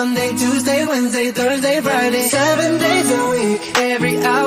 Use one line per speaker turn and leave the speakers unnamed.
Monday, Tuesday, Wednesday, Thursday, Friday, 7 days a week. Every hour